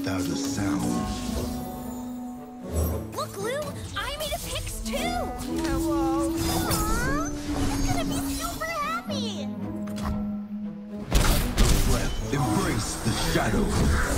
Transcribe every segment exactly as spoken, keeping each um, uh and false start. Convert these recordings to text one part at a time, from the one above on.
without a sound. Look, Lou! I made a Pix too! Hello! Aww! He's gonna be super happy! Breath, embrace the shadow.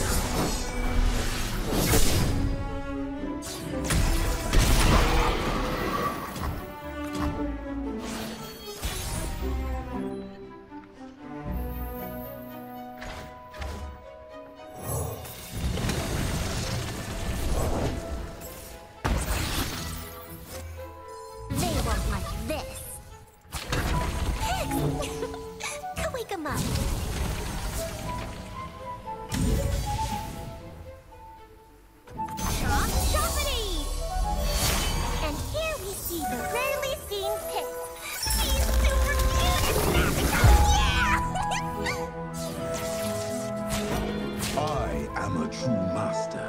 Go wake him up. Chop choppity! And here we see the rarely seen Pix. He's super cute! Yeah! I am a true master.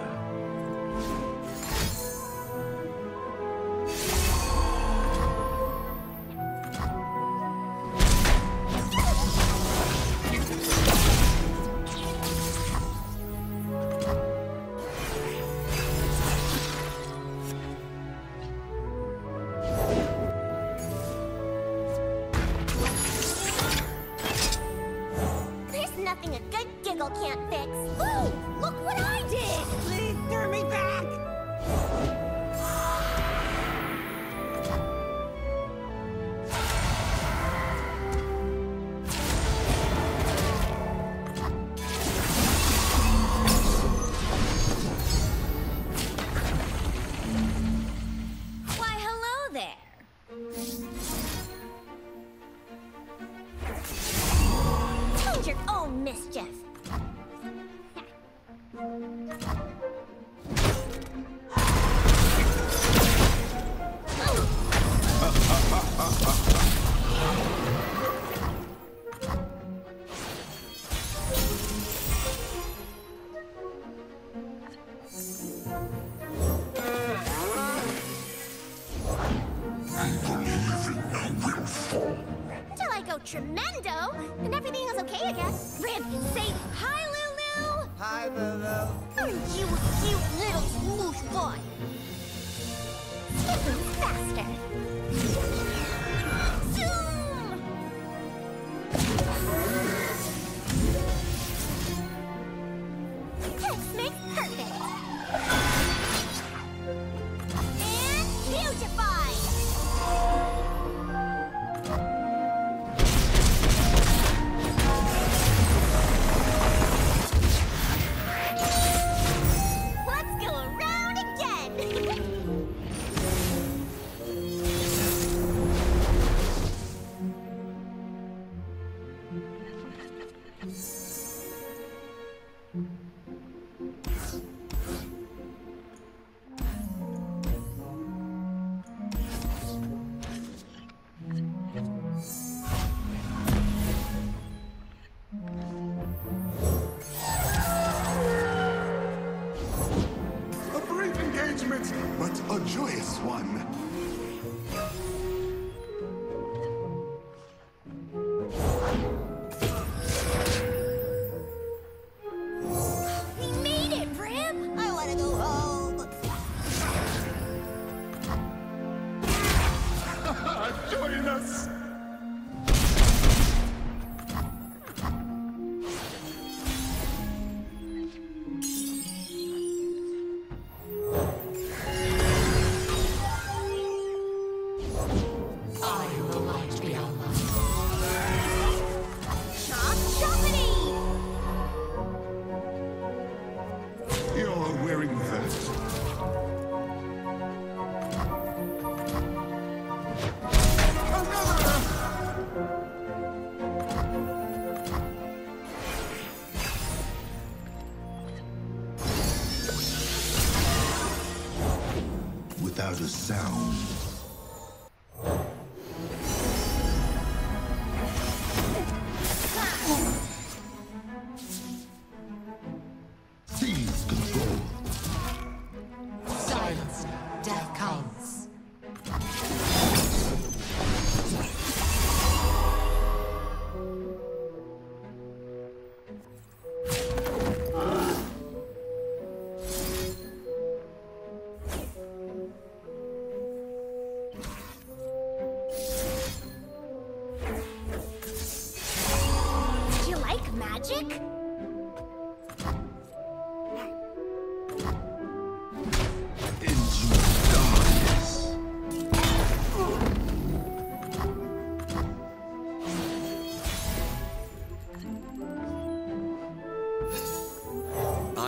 Nothing a good giggle can't fix. Ooh, look what I did! Please turn me back! Why, hello there. Mind your own mischief. Till I go tremendo, and everything is okay again. Rib, say hi, Lulu! Hi, Lulu. Oh, you cute little smoosh boy. Skipping faster. Zoom! This makes perfect. And beautify! Let's go around again! A brief engagement, but a joyous one. We made it, Rib! I wanna go home. Join us! I will light be Allah. Chop choppity! You're wearing that. Without a sound. Seize control. Silence. Death comes.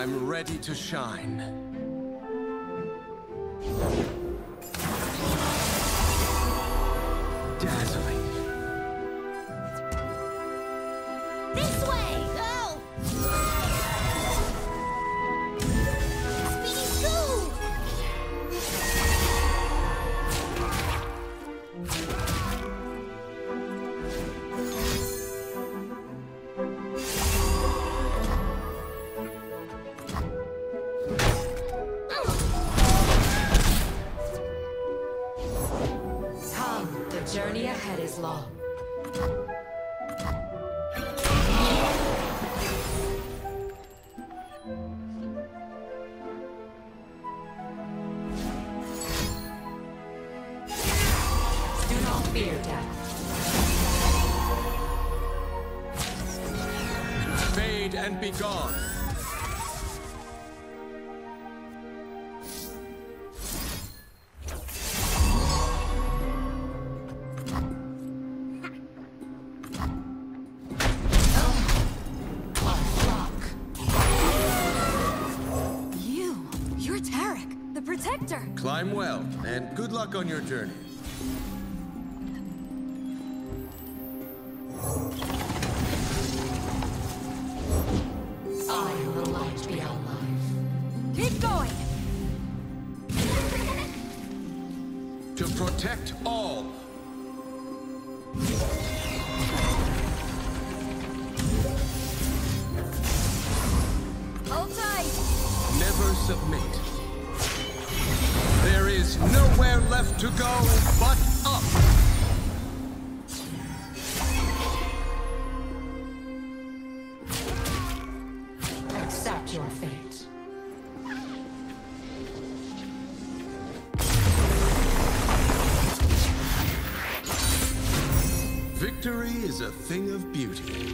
I'm ready to shine. Dazzling. This way! Go! Speedy Scoop! Come, the journey ahead is long. Do not fear death. Fade and be gone. You, you're Tarek, the Protector. Climb well, and good luck on your journey. I am the light beyond life. Keep going. To protect all. Hold tight. Never submit. There is nowhere left to go but up. Accept your fate. Victory is a thing of beauty.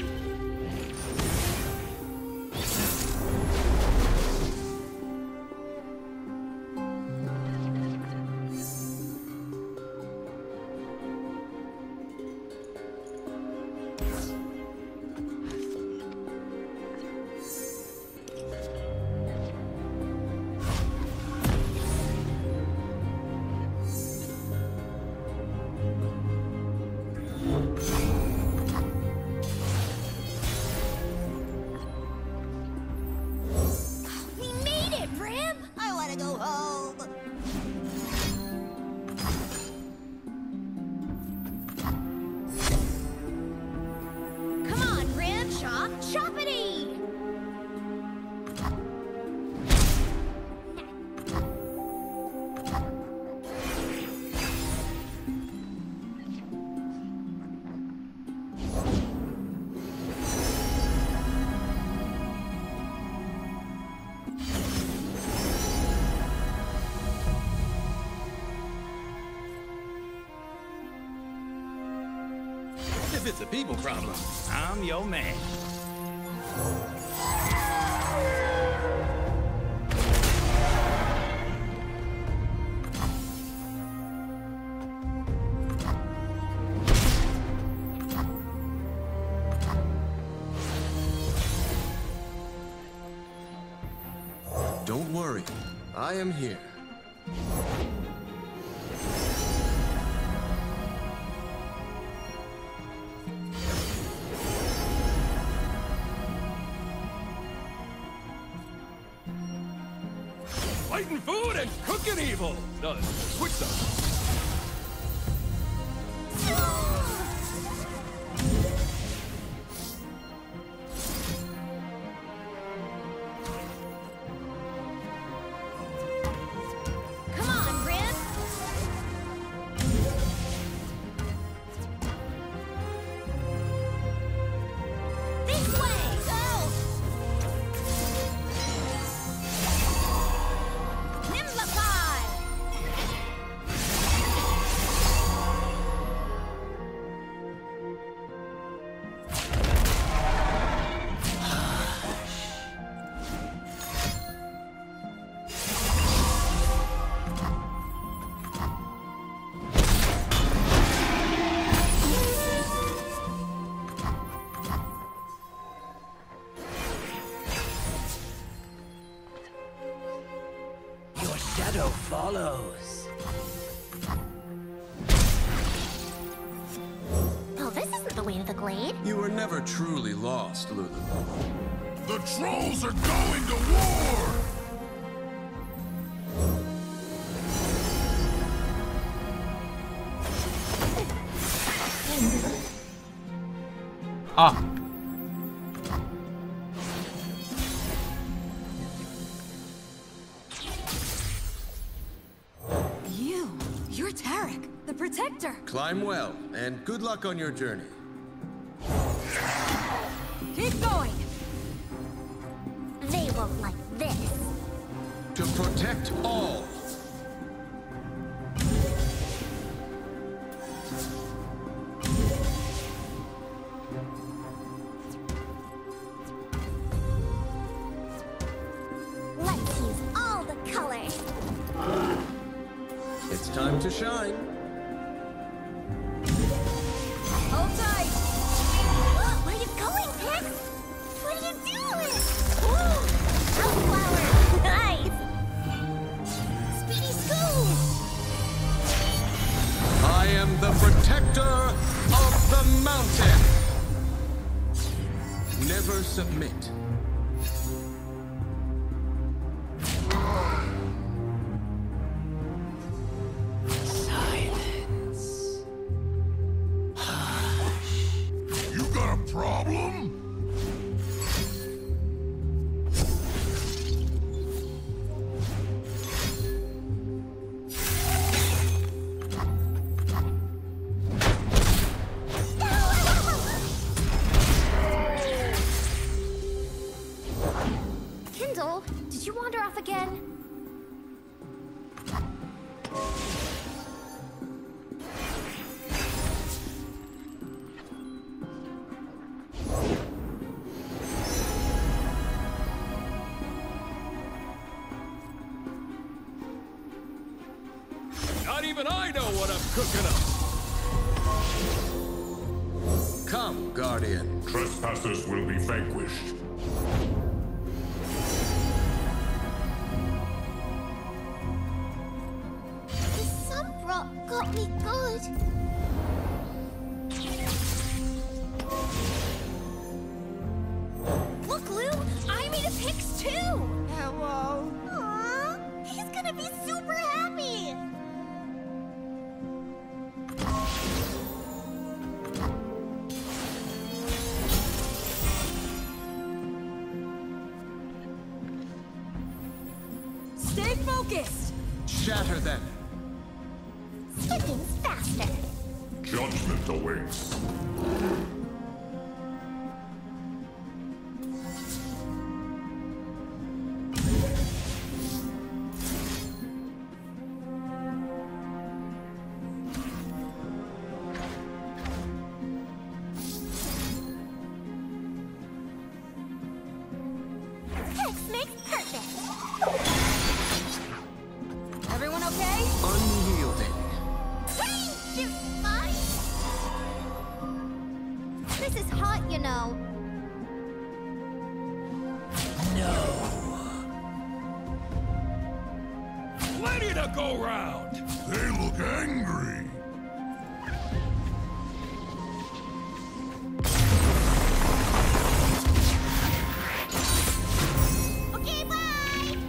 We made it, Bram! I want to go home. Come on, Bram! Chop, choppity! If it's a people problem, I'm your man. Don't worry, I am here. Fighting food and cooking evil. Uh, switch those. Come on, Bram! This way! Go! Nimblify! shadow follows. Well, this isn't the way to the glade. You were never truly lost, Lulu. The trolls are going to war! Ah. You, you're Tarek, the Protector. Climb well, and good luck on your journey. Keep going. They won't like this. To protect all. Let's use all the colors. It's time to shine. Hold tight. Where are you going, Pix? What are you doing? Ooh, Hellflower. Nice. Speedy Scoop. I am the protector of the mountain. Never submit. Silence. You got a problem? Kindle, did you wander off again? Not even I know what I'm cooking up. Come, Guardian. Trespassers will be vanquished. The sunbrock got me good. Look, Lou, I made a Pix too. Hello. Aww, he's gonna be super happy. Stay focused. Shatter them. Skipping's faster. Judgment awaits. Pix makes perfect. Everyone okay? Unyielding. Shoot, Mike. This is hot, you know. Plenty to go round. They look angry. Okay, bye.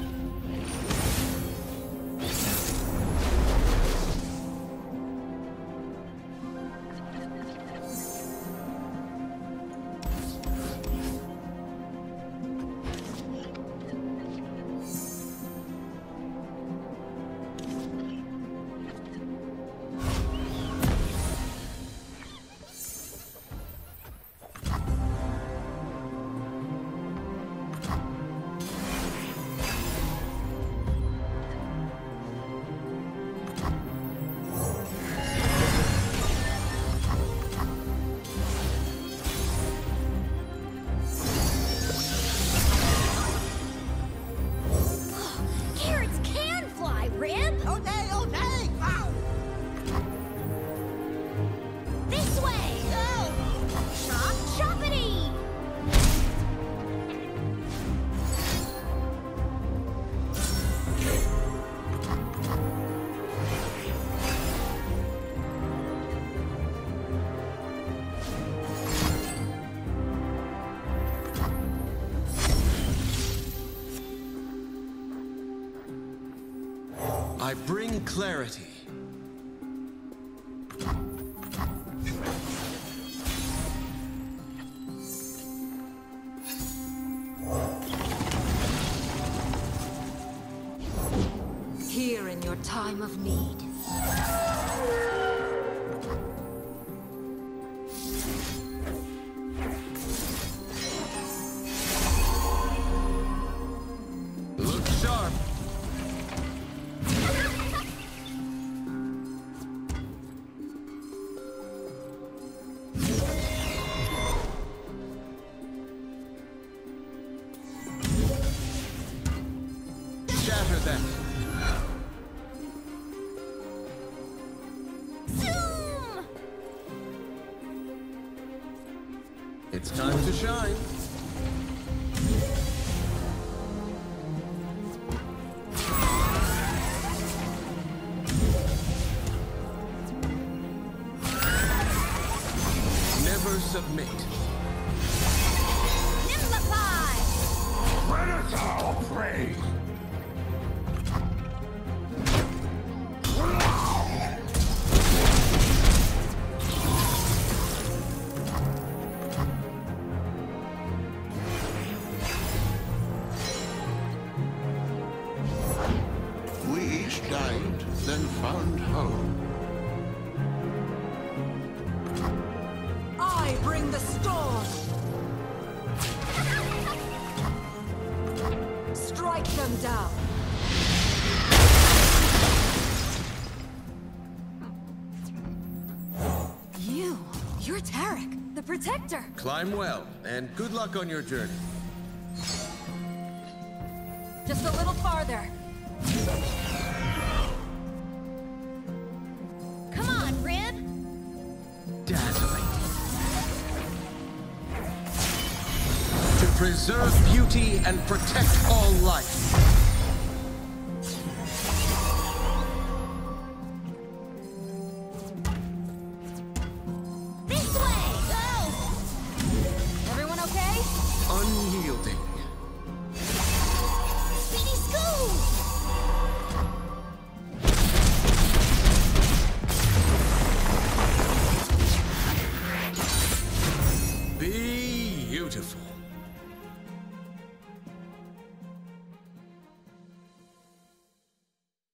I bring clarity. Here in your time of need. Look sharp. Shatter that. Zoom! It's time to shine. Never submit. Nimblify! Predator prey! We each died, then found home. I bring the storm. Strike them down. You, you're Tarek, the Protector. Climb well, and good luck on your journey. Just a little farther. Come on, Rib! Dazzling. To preserve beauty and protect all life. This way! Go! Everyone okay? Unyielding. Speedy Scoop! Beautiful.